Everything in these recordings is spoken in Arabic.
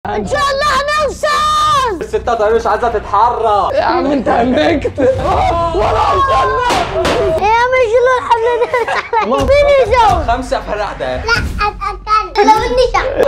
ان شاء الله هنوصل. الستة طيب مش عايزة تتحرك يا عم انت هنكت ولا وصلنا. يا مش الحبل ده فين يسوي؟ 5 فرع ده. لا اتأكد لو اني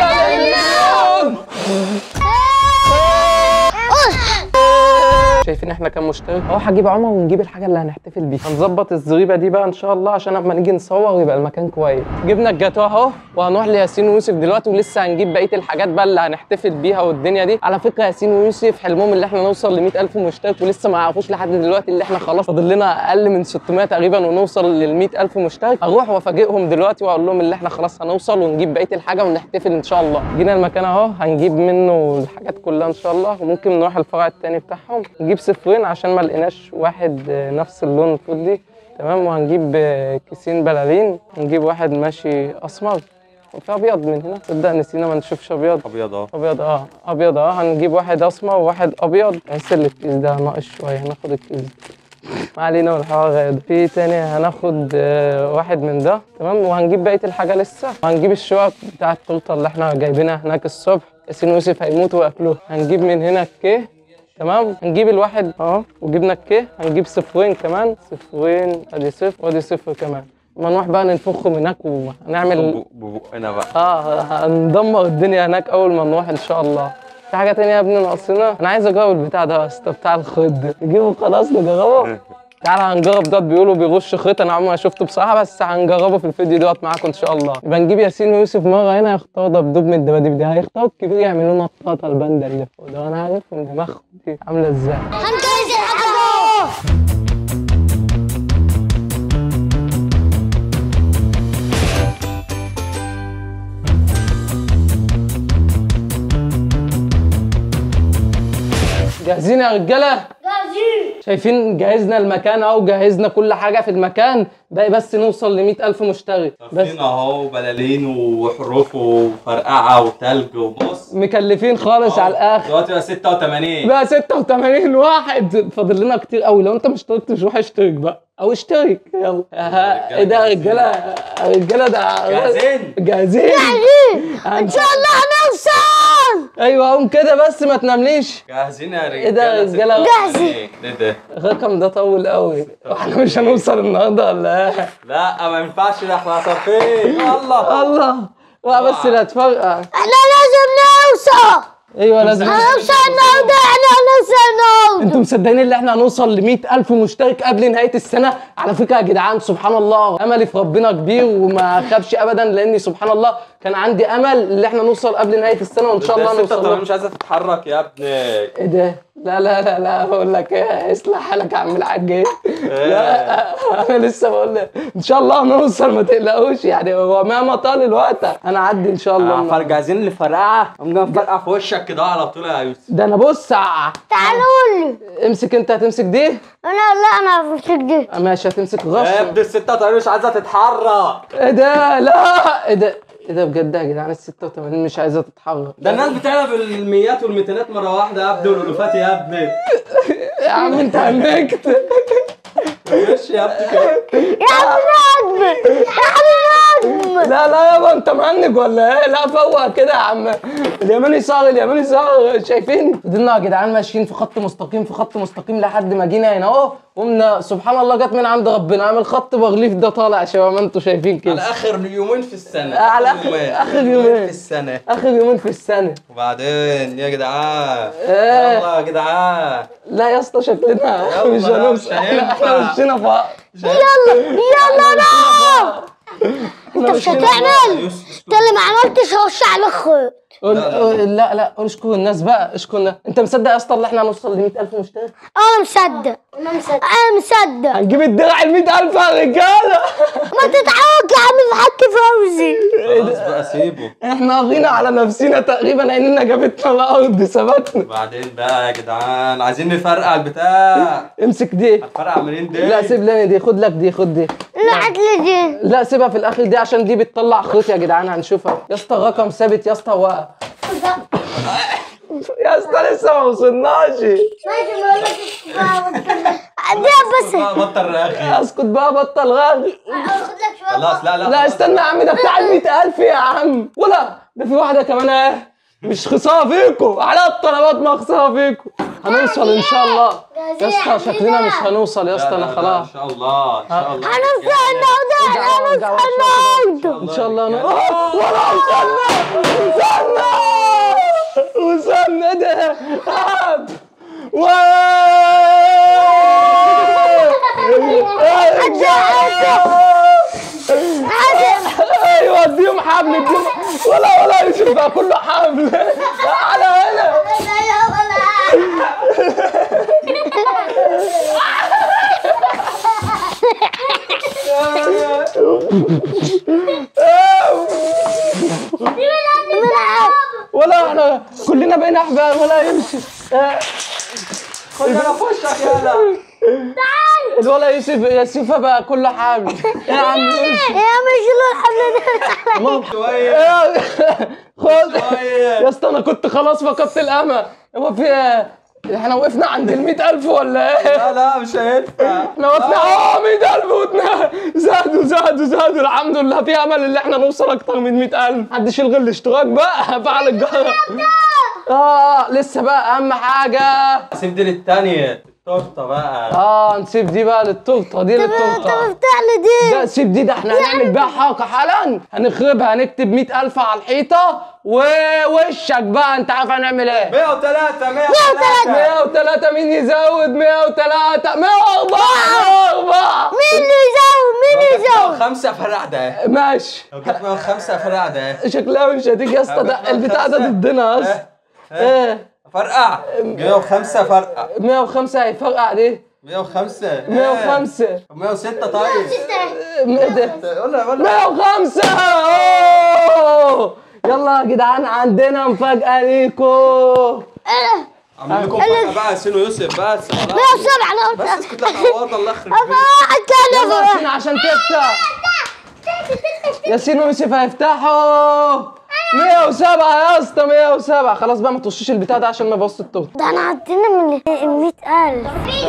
شايفين احنا كام مشترك اهو. هجيب عمر ونجيب الحاجه اللي هنحتفل بيها. هنظبط الزريبه دي بقى ان شاء الله عشان لما نيجي نصور يبقى المكان كويس. جبنا الجاتوه اهو وهنروح لياسين ويوسف دلوقتي ولسه هنجيب بقيه الحاجات بقى اللي هنحتفل بيها والدنيا دي. على فكره ياسين ويوسف حلمهم اللي احنا نوصل ل 100,000 مشترك ولسه ما يعرفوش لحد دلوقتي اللي احنا خلاص فاضل لنا اقل من 600 تقريبا ونوصل لل 100,000 مشترك. هروح وافاجئهم دلوقتي واقول لهم اللي احنا خلاص هنوصل ونجيب بقيه الحاجه ونحتفل ان شاء الله. جينا المكان اهو هنجيب منه الحاجات كلها ان شاء الله وممكن نروح الفرع الثاني بتاعهم نجيب صفرين عشان ما لقيناش واحد نفس اللون الفضي دي تمام. وهنجيب كيسين بلالين ونجيب واحد ماشي اسمر وفي ابيض من هنا. تصدق نسينا ما نشوفش ابيض. ابيض اهو. ابيض هنجيب واحد اسمر وواحد ابيض. بحس ان الكيس ده ناقص شويه هناخد الكيس ده. ما علينا والحوار غير. في تاني هناخد واحد من ده تمام. وهنجيب بقيه الحاجه لسه. وهنجيب الشوك بتاع التورته اللي احنا جايبينها هناك الصبح. ياسين ويوسف هيموتوا وياكلوها. هنجيب من هنا الكيه تمام. هنجيب الواحد اهو وجبنا الكيه. هنجيب صفرين كمان. صفرين ادي صفر وادي صفر كمان. ما نروح بقى ننفخهم هناك وهنعمل ببقنا بقى. هندمر الدنيا هناك اول ما نروح ان شاء الله. في حاجه تانية يا ابني ناقصنا. انا عايز اجرب البتاع ده بس بتاع الخيط ده. نجيبه خلاص نجربه. تعالى هنجرب ده. بيقولوا بيغش خيط. انا عمري ما شفته بصراحه بس هنجربه في الفيديو دوت معاكم ان شاء الله. يبقى نجيب ياسين ويوسف مره هنا يختاروا دبدوب من الدباديب دي. هيختاروا الكبير يعملوا لنا الطاطا الباندا اللي فوق ده. وانا عارفهم دماغهم دي عامله ازاي. هنجهز الحاجة. جاهزين يا رجاله؟ جاهزين. شايفين جهزنا المكان اهو جهزنا كل حاجه في المكان. باقي بس نوصل ل 100,000 مشترك بس. اهو بلالين وحروف وفرقعه وتلج وبص مكلفين خالص على الاخر. دلوقتي بقى 86 بقى 86 واحد. فاضل لنا كتير قوي. لو انت ما اشتركتش روح اشترك بقى او اشترك يلا. ايه ده يا رجاله؟ رجاله ده جاهزين جاهزين ان شاء الله هنوصل. ايوه قوم كده بس ما تنامليش. جاهزين يا رجاله. ايه ده يا رجاله؟ جاهزين. ايه ده؟ الرقم ده طول قوي واحنا مش هنوصل النهارده ولا ايه؟ لا ما ينفعش ده احنا صارفين. الله لا بس لا تفرقع. احنا لازم نوصل. ايوه لازم هنوصل النهارده. احنا هنوصل النهارده. انتوا مصدقين ان احنا هنوصل ل 100,000 مشترك قبل نهايه السنه؟ على فكره يا جدعان سبحان الله املي في ربنا كبير وما خابش ابدا لاني سبحان الله كان عندي امل ان احنا نوصل قبل نهايه السنه وان شاء الله نوصل. مش عايزه تتحرك يا ابني. ايه ده؟ لا بقول لك ايه اصلح حالك يا عم الحاج. ايه لا انا لسه بقول لك ان شاء الله هنوصل ما تقلقوش يعني. هو مهما طال الوقت هنعدي ان شاء الله. جاهزين لفرقعه. قوم نفرقع في وشك كده على طول يا يوسف. ده انا بص تعالوا لي. امسك انت. هتمسك دي؟ انا همسك دي. ماشي هتمسك غش. يا ابني الستة طيب مش عايزه تتحرك. ايه ده؟ لا ايه ده بجد يا جدعان؟ ال 86 مش عايزه تتحرك. ده الناس بتعمل بالميات والميتينات مره واحده يا ابني والالوفات يا ابني. يا عم انت هنكت. ماشي يا ابني كده. يا عم نجم. يا عم نجم. لا يابا انت مهنج ولا ايه؟ لا فوق كده يا عم. اليماني صار شايفين؟ فضلنا يا جدعان ماشيين في خط مستقيم لحد ما جينا هنا اهو. قمنا سبحان الله جت من عند ربنا عامل خط بغليف ده طالع يا شباب ما انتوا شايفين كده. على اخر يومين في السنه. على اخر يومين في السنه. وبعدين يا جدعان يلا يا جدعان. لا يا اسطى شكلنا مش هنوصل. احنا وشنا فوق. يلا انت مش هتعمل. انت اللي ما عملتش هوش على الخيط. لا اشكر الناس بقى. انت مصدق يا اسطى ان احنا هنوصل ل 100,000 مشترك؟ انا مصدق. هنجيب الدرع ال 100,000 يا رجاله. ما تتعوق يا عم الحاج فوزي. خلاص بقى سيبه. احنا غينا على نفسينا تقريبا لاننا جابتنا الارض ثبتنا. وبعدين بقى يا جدعان عايزين نفرقع البتاع. امسك دي. هتفرقع منين دي؟ لا سيب لنا دي. خد لك دي. خد دي. لا هاتلي دي. لا سيبها في الاخر دي عشان دي بتطلع خيط يا جدعان. هنشوفها يا اسطى. الرقم ثابت يا اسطى. هو يا اسطى لسه ما وصلناش. ماشي بس بطل رغي. اسكت بقى بطل رغي. خلاص لا استنى يا عم ده بتاع ال 100,000 يا عم. ولا ده في واحده كمان اهي. مش خساره فيكم على الطلبات، ما خساره فيكم. هنوصل ان شاء الله يا اسطى. شكلنا مش هنوصل يا اسطى. انا خلاص ان شاء الله ان شاء الله هنوصل النهارده، ان شاء الله. ولا وصلنا ده. ايوه اديهم حبل، اديهم. ولا يوسف بقى كله حبل. تعالى هنا. ولا احنا كلنا بقينا احباب. ولا يمشي. خد انا في وشك يلا. الولا يوسف يا سيفا بقى كله حامل. يا عم يوسف يا مش الحمل ده. شويه خد شويه يا اسطى. انا كنت خلاص فقدت الامل. هو في احنا وقفنا عند ال 100,000 ولا ايه؟ لا مش هينفع. احنا وقفنا 100,000 زادوا. الحمد لله في امل ان احنا نوصل اكتر من 100,000. محدش يلغي الاشتراك بقى. فعل الجرس. لسه بقى اهم حاجه. سيب دي للتانية التورته بقى. نسيب دي بقى للتورته. دي للتورته. انت مفتح لي دي. لا سيب دي. ده احنا هنعمل بيها حركه حالا. هنخربها. هنكتب 100,000 على الحيطه ووشك بقى. انت عارف هنعمل ايه؟ 103 103. مين يزود؟ 103 104. مين اللي يزود؟ مين يزود؟ 5 فرع ده. ماشي. لو جبت 105 فرع ده. شكلها مش هتيجي يا اسطى. ده البتاع ده ضدنا اصلا. ايه فرقع 105 فرقع. 105 هيفرقع دي. 105 105 106 طيب. ايه ده؟ ولا 105. يلا يا جدعان عندنا مفاجأة ليكو. عامل لكم مفاجأة بقى ياسين ويوسف بس. 107. بس اسكت يا حوار الله يخرب بيك. يلا ياسين عشان تفتح. ياسين ويوسف هيفتحوا. 107 يا اسطى. 107. خلاص بقى ما ترشيش البتاع ده عشان ما يبص التورته. ده انا عدينا من 100,000.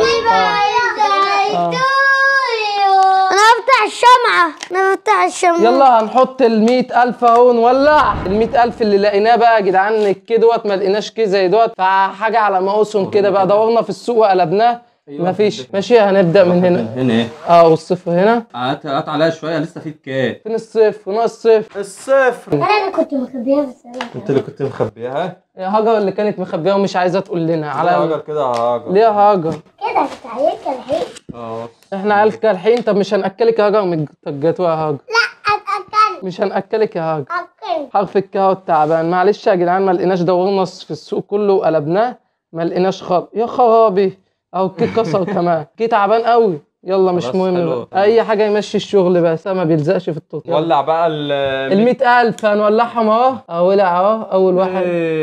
انا هفتح الشمعة. يلا هنحط ال 100,000 اهو نولع. ال 100,000 اللي لقيناه بقى يا جدعان دوت ما لقيناش كده زي دوت. فحاجة على مقاسهم كده بقى. دورنا في السوق وقلبناها مفيش. ماشي هنبدأ من هنا. هنا ايه؟ والصفر هنا. هات عليها شوية لسه في كام؟ فين الصفر؟ ناقص صفر. الصفر. انا كنت مخبيها بس. انت اللي كنت مخبيها؟ يا هاجر اللي كانت مخبيها ومش عايزة تقول لنا. على هاجر كده يا هاجر. ليه يا هاجر؟ كده كنت عيال كالحين. احنا عيال كالحين. طب مش هنأكلك يا هاجر من الجاتوه يا هاجر. لا اتاكل. مش هنأكلك يا هاجر. اكل. حرف الكاء التعبان. معلش يا جدعان ما لقيناش. دورنا في السوق كله وقلبناه ما لقيناش يا خرابي. اهو الكيك كسر كمان. كيك تعبان قوي. يلا مش مهم بقى. اي حاجه يمشي الشغل بس ما بيلزقش في التورته. ولع بقى ال 100,000 هنولعهم اهو. ولع اهو اول واحد.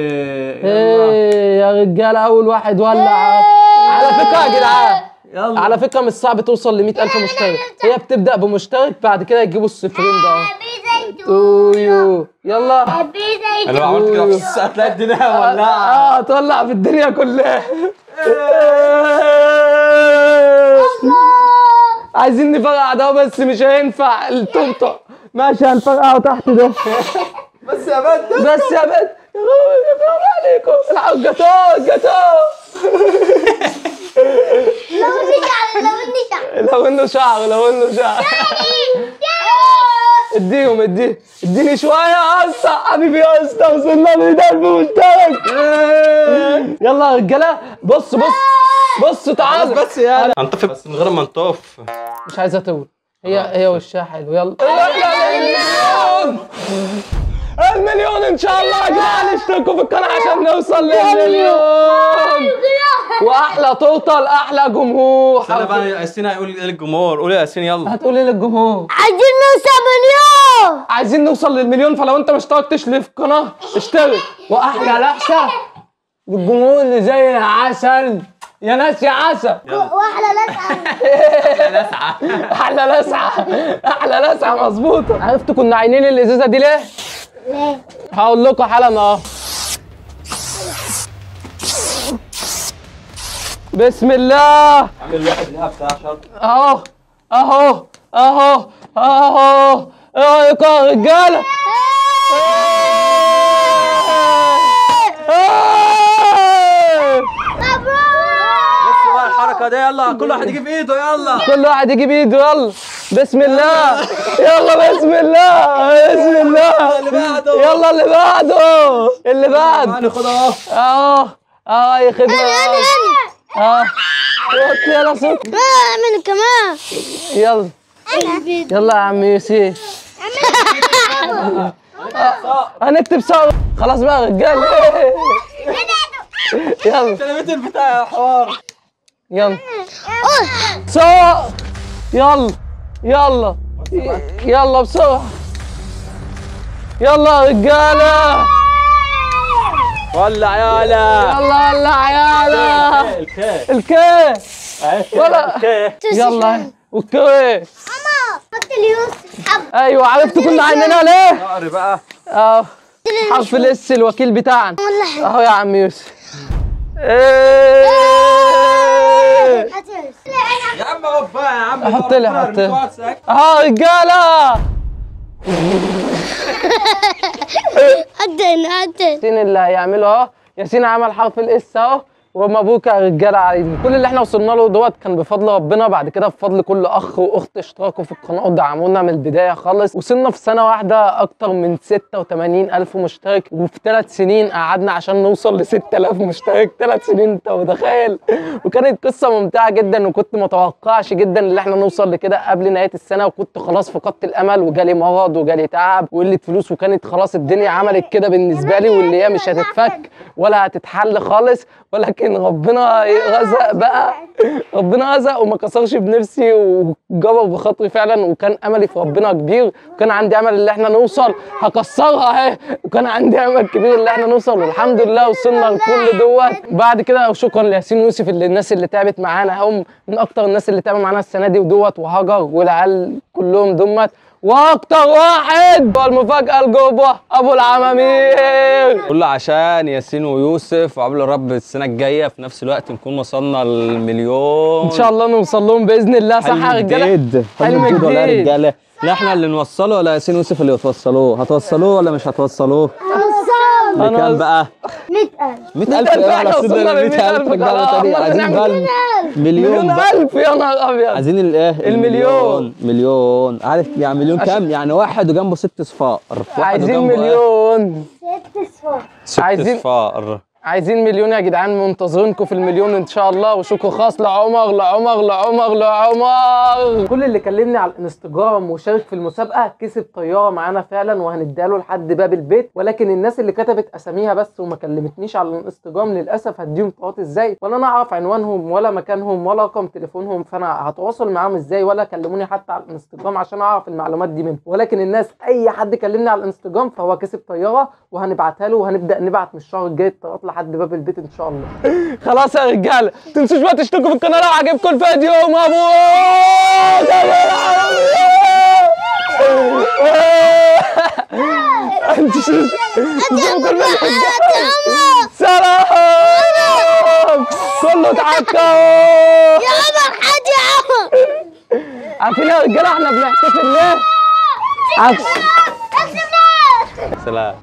يا رجاله اول واحد ولع اهو. على فكره يا جدعان يلا. على فكره مش صعب توصل ل 100,000 مشترك. هي بتبدا بمشترك بعد كده يجيبوا الصفرين ده اهو. يلا انا لو عملت كده في الساعه هتلاقي الدنيا مولعه. تولع في الدنيا كلها. عايزين نفرقع ده بس مش هينفع التورته. ماشي هنفرقعه تحت ده. بس يا بنت بس يا بنت. يا خرابي عليكم. العب الجاتوه. لو انه شعر. اديني شويه يا اسطى. حبيبي يا اسطى وصلنا 100,000 مشترك. يلا يا رجاله. بص تعالى. بس يلا هنطفي بس من غير ما نطف. مش عايزه تقول. هي وشها حلو. يلا المليون ان شاء الله يا جدعان. اشتركوا في القناه عشان نوصل للمليون. واحلى تورته لاحلى جمهور. استنى بقى ياسين هيقول ايه للجمهور. قول يا ياسين يلا. هتقول ايه للجمهور؟ عايزين نوصل للمليون. فلو انت ما اشتركتش ليه في القناه اشترك. واحلى لحسه للجمهور اللي زي العسل. يا ناس يا عسل. واحلى لسعه. احلى لسعه مظبوطه. عرفتوا كنا عاينين الازازه دي ليه؟ هقول لكم حالا اهو. بسم الله. عامل واحد ليها بتاع شرط. اهو ايه رايكم يا رجاله؟ الحركه دي، يلا كل واحد يجيب ايده، يلا كل واحد يجيب ايده، يلا بسم الله، يلا بسم الله، بسم الله. اللي بعده. يلا اللي بعده، اللي بعد. هناخد اهو. اه يا خدمه. وطي يلا صوت. اعمل كمان. يلا يلا يا عم يوسف. هنكتب سوا. خلاص بقى يا رجاله. يلا الكلمتين بتاع الحوار. يلا سوا. يلا يلا يلا بسرعة. يلا يا رجالة. ولع يالا. يلا ولع يالا. الكاس. الكاس. ولا. الكاس. يلا اوكي. حط اليوسف. ايوه عرفت كنا عيننا ليه؟ اقري بقى. حرف الاس الوكيل بتاعنا اهو يا عم يوسف. يا عم اهو بقى يا عم. حط لي حط لي. اهو رجاله. عدل اللي هيعمله اهو. ياسين عمل حرف الاس اهو، ومبروك يا رجاله علينا. كل اللي احنا وصلنا له دوت كان بفضل ربنا، بعد كده بفضل كل اخ واخت اشتركوا في القناه ودعمونا من البدايه خالص. وصلنا في سنه واحده اكتر من 86,000 مشترك، وفي 3 سنين قعدنا عشان نوصل ل 6000 مشترك. 3 سنين انت متخيل؟ وكانت قصه ممتعه جدا، وكنت متوقعش جدا ان احنا نوصل لكده قبل نهايه السنه، وكنت خلاص فقدت الامل وجالي مرض وجالي تعب وقله فلوس، وكانت خلاص الدنيا عملت كده بالنسبه لي، واللي هي مش هتتفك ولا هتتحل خالص. ولكن ربنا رزق بقى، ربنا رزق وما كسرش بنفسي وجبر بخاطري فعلا، وكان املي في ربنا كبير، وكان عندي امل ان احنا نوصل. هكسرها اهي، وكان عندي امل كبير ان احنا نوصل، والحمد لله وصلنا لكل دوت. بعد كده شكرا لياسين ويوسف، اللي الناس اللي تعبت معانا، هم من اكتر الناس اللي تعبوا معانا السنه دي ودوت، وهاجر والعيال كلهم دمت. واكتر واحد والمفاجاه الجوبه ابو العمامير، كله عشان ياسين ويوسف، وقبل رب السنه الجايه في نفس الوقت نكون وصلنا للمليون ان شاء الله نوصل لهم باذن الله. صح يا رجاله؟ حلم جديد ولا يا رجاله؟ لا احنا اللي نوصله ولا ياسين ويوسف اللي يتوصلوه؟ هتوصلوه ولا مش هتوصلوه؟ بكام بقى؟ 100,000 100,000 احنا وصلنا ل 100,000 رجاله تاني. عايزين بقى مليون بقى. ألف يا نهار أبيض. عايزين الايه؟ المليون. مليون. عارف يعني مليون كام؟ يعني واحد وجنبه 6 صفار. عايزين مليون. 6 صفار. 6 صفار. عايزين مليون يا جدعان، منتظرينكم في المليون ان شاء الله. وشكر خاص لعمر. كل اللي كلمني على الانستجرام وشارك في المسابقه كسب طياره معانا فعلا، وهنديها له لحد باب البيت. ولكن الناس اللي كتبت اساميها بس وما كلمتنيش على الانستجرام للاسف هديهم طيارات ازاي؟ ولا انا اعرف عنوانهم ولا مكانهم ولا رقم تليفونهم، فانا هتواصل معاهم ازاي؟ ولا كلموني حتى على الانستجرام عشان اعرف المعلومات دي منهم. ولكن الناس اي حد كلمني على الانستجرام فهو كسب طياره، وهنبعتها له، وهنبدا نبعت من الشهر الجاي الطيارات لحد باب البيت ان شاء الله. خلاص يا رجاله، تنسوش بقى تشتركوا في القناه لو عجبكم الفيديو. مبروك سلام كله اتعكوا يا عمر حاج يا عمر. عارفين يا رجاله احنا بنحتفل ليه؟ سلام.